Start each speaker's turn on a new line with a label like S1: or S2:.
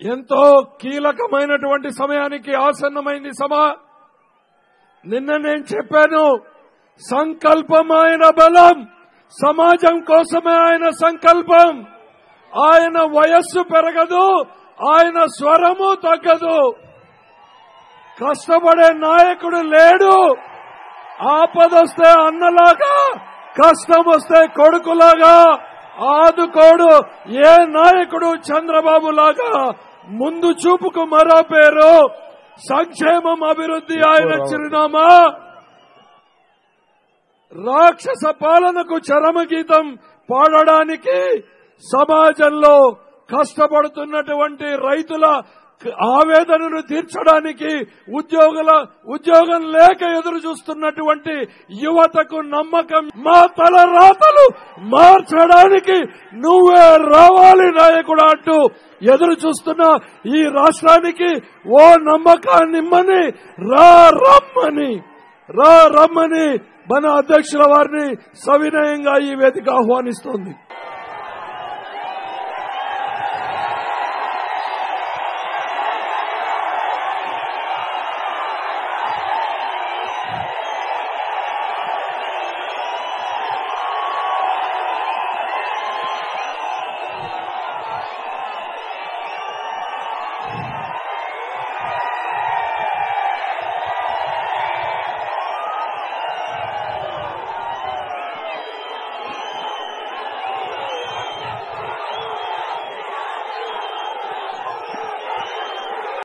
S1: ఎంతో కీలకమైనటువంటి సమయానికి ఆసన్నమైంది సభ. నిన్న నేను చెప్పాను, సంకల్పం ఆయన బలం, సమాజం కోసమే ఆయన సంకల్పం. ఆయన వయస్సు పెరగదు, ఆయన స్వరము తగ్గదు. కష్టపడే నాయకుడు లేడు. ఆపదొస్తే అన్నలాగా, కష్టం వస్తే కొడుకులాగా ఆదుకోడు ఏ నాయకుడు. చంద్రబాబు లాగా ముందు చూపుకు మరో పేరు సంక్షేమం, అభివృద్ధి ఆయన చిరునామా. రాక్షస పాలనకు చరమగీతం పాడడానికి, సమాజంలో కష్టపడుతున్నటువంటి రైతుల ఆవేదనను తీర్చడానికి, ఉద్యోగం లేక ఎదురు చూస్తున్నటువంటి యువతకు నమ్మకం, మా తల రాతలు మార్చడానికి నువ్వే రావాలి నాయకుడు అంటూ ఎదురు చూస్తున్న ఈ రాష్ట్రానికి ఓ నమ్మకాన్నిమ్మని రమ్మని మన అధ్యక్షుల వారిని సవినయంగా ఈ వేదిక ఆహ్వానిస్తోంది.